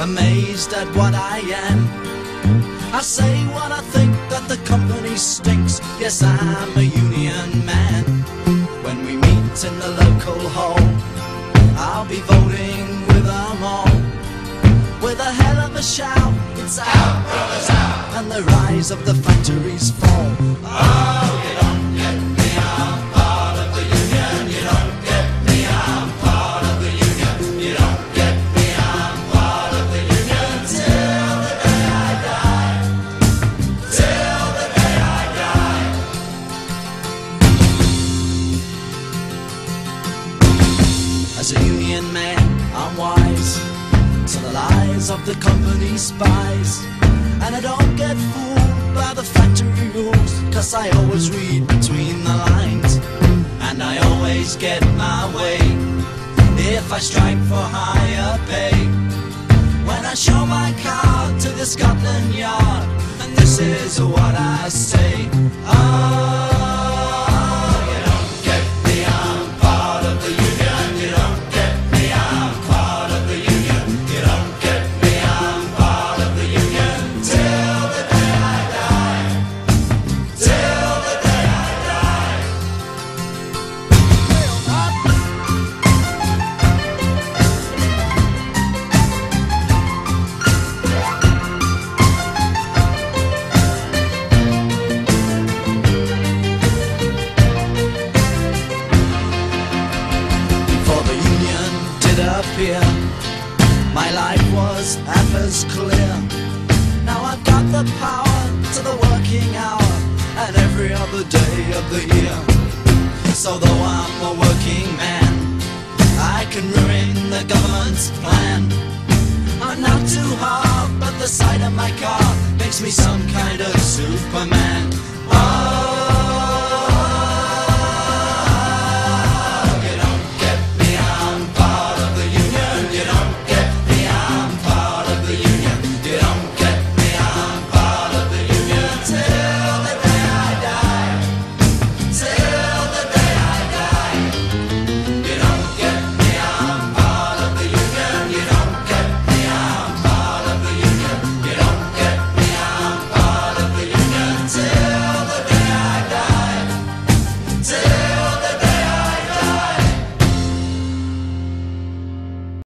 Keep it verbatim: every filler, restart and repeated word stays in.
amazed at what I am. I say what I think, that the company stinks. Yes, I'm a union man. When we meet in the local hall, I'll be voting with them all. With a hell of a shout, it's out, brothers, out, and the rise of the factories fall. Oh, you don't get me, I'm part of the union. You don't get me, I'm part of the union. You don't get me, I'm part of the union. Till the day I die. Till the day I die. As a union man, I'm wise to the lies of the company spies, and I don't get fooled by the factory rules, 'cause I always read between the lines, and I always get my way if I strike for higher pay. When I show my card to the Scotland Yard, and this is what I say: oh, you don't get me, I'm part of the union. You don't get me, I'm part of the union. You don't get me, I'm part of the union. Till the day I die. Till the day I die. Before the union did appear, my life was half as clear. Now I've got the power to the working hour and every other day of the year. So though I'm a working man, I can ruin the government's plan. I'm not too hard, but the sight of my car makes me some kind of Superman. Oh,